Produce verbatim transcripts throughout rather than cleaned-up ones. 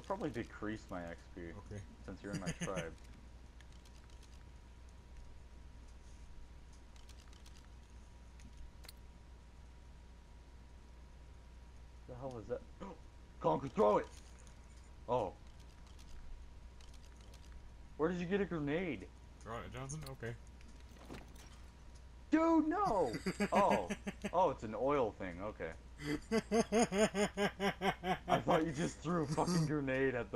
probably decrease my X P. Okay. Since you're in my tribe. The hell was that? Conquer, throw it! Oh. Where did you get a grenade? Throw it, Johnson? Okay. Dude, no! Oh. Oh, it's an oil thing, okay. I thought you just threw a fucking grenade at the...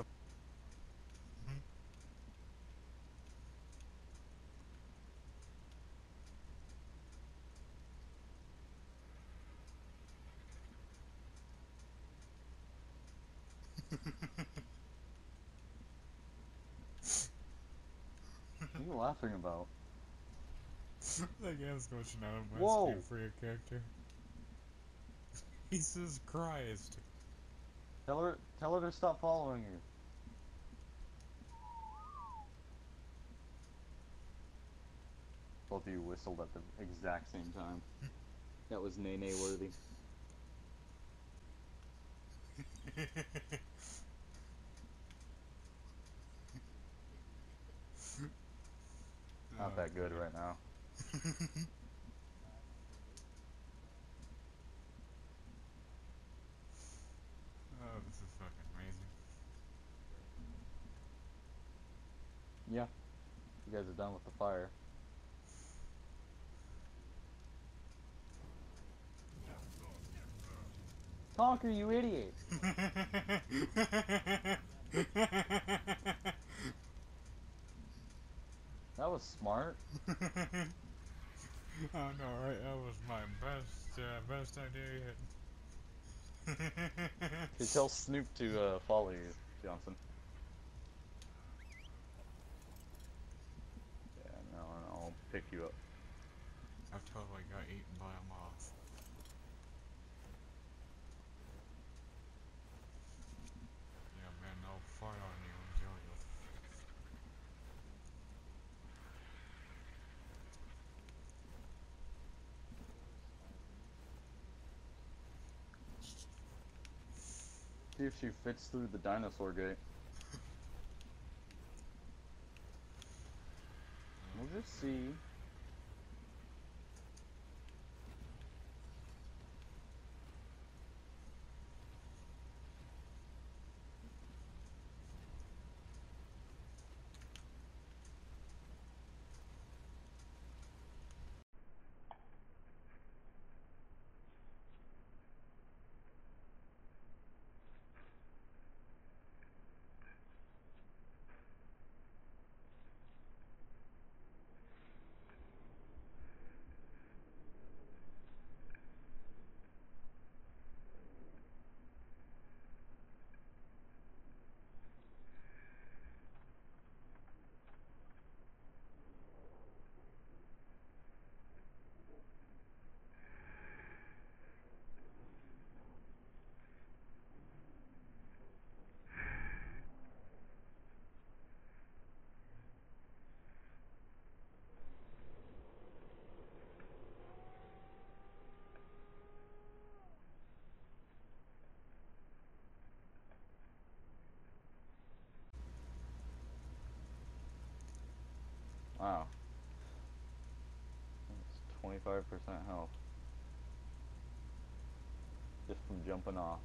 What are you laughing about? That game's glitching out of my Whoa! screen for your character. Jesus Christ. Tell her, tell her to stop following you. Both of you whistled at the exact same time. That was nay-nay worthy. Not Oh, that good dear. right now. Oh, this is fucking amazing. Yeah. You guys are done with the fire. Conquer, you idiot! That was smart. Oh no, right? That was my best, uh, best idea yet. Okay, tell Snoop to uh, follow you, Johnson. Yeah, no, no, I'll pick you up. I totally got eaten by a moth. Yeah, man, I'll fart on you and kill you. See if she fits through the dinosaur gate. We'll just see. Wow. That's twenty-five percent health. Just from jumping off.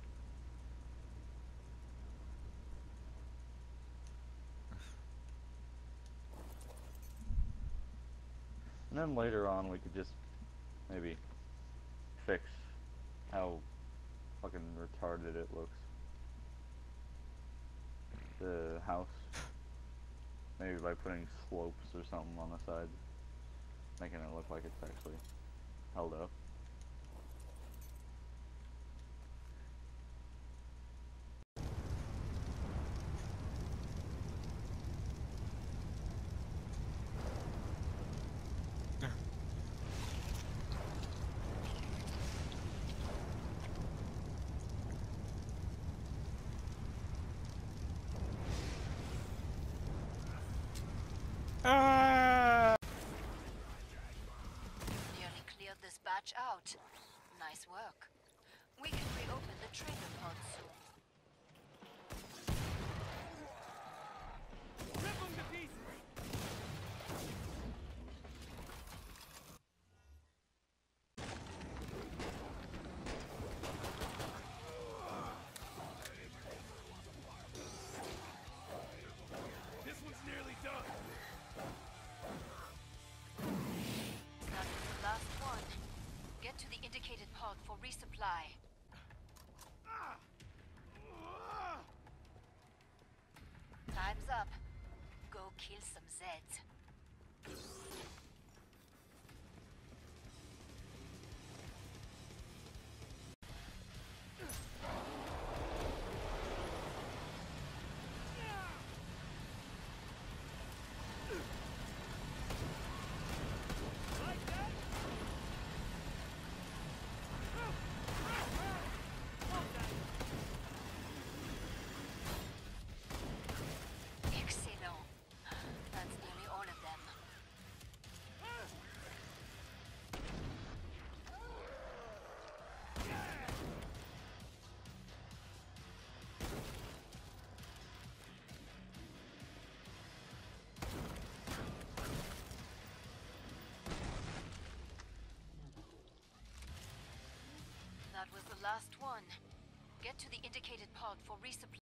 And then later on we could just maybe fix how fucking retarded it looks. The house. Maybe by putting slopes or something on the sides. Making it look like it's actually held up. Ah! Nearly cleared this batch out. Nice work. We can reopen the trader pod soon. supply. Time's up. Go kill some Zeds. Excellent. That's nearly all of them. That was the last one. Get to the indicated pod for resupply.